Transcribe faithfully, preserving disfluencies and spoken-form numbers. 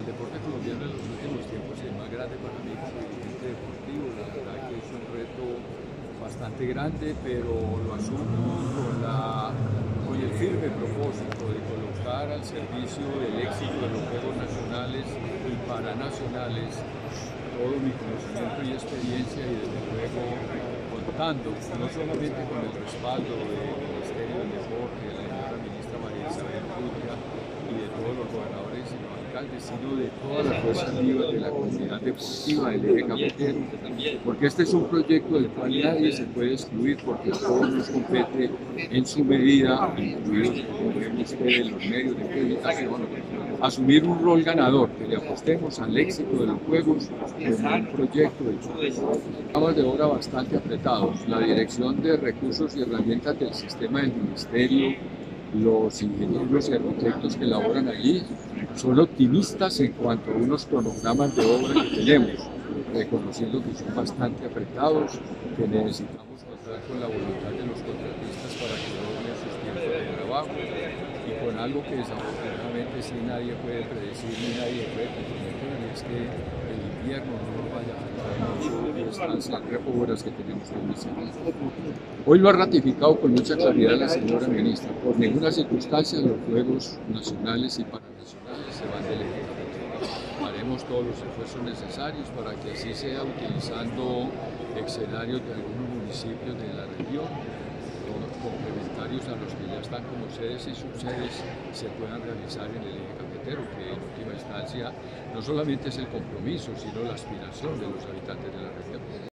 El deporte colombiano en los últimos tiempos es más grande para mí como dirigente deportivo. La verdad que es un reto bastante grande, pero lo asumo con, la, con el firme propósito de colocar al servicio del éxito de los Juegos Nacionales y Paranacionales todo mi conocimiento y experiencia, y desde luego contando no solamente con el respaldo del Ministerio del Deporte, de la señora ministra María Isabel Urrutia y de todos los gobernadores y los alcaldes, sino de todas las fuerzas vivas de la comunidad deportiva del eje cafetero, porque este es un proyecto del cual nadie se puede excluir, porque a todos nos compete en su medida, incluidos como ven ustedes los medios de comunicación, asumir un rol ganador, que le apostemos al éxito de los Juegos como un proyecto de programas de obra bastante apretados. La Dirección de Recursos y Herramientas del Sistema del Ministerio, los ingenieros y arquitectos que laboran allí, son optimistas en cuanto a unos cronogramas de obra que tenemos, reconociendo que son bastante apretados, que necesitamos contar con la voluntad de los contratistas para que logren sus tiempos de trabajo, y con algo que desafortunadamente sí nadie puede predecir ni nadie puede comprometer, y es que el invierno no nos vaya a afectar mucho estas obras que tenemos que iniciar. Hoy lo ha ratificado con mucha claridad la señora ministra. Por ninguna circunstancia los Juegos Nacionales y Paranacionales se van del eje cafetero. Haremos todos los esfuerzos necesarios para que así sea, utilizando escenarios de algunos municipios de la región, complementarios a los que ya están como sedes y subsedes, se puedan realizar en el eje cafetero, que en última instancia no solamente es el compromiso, sino la aspiración de los habitantes de la región.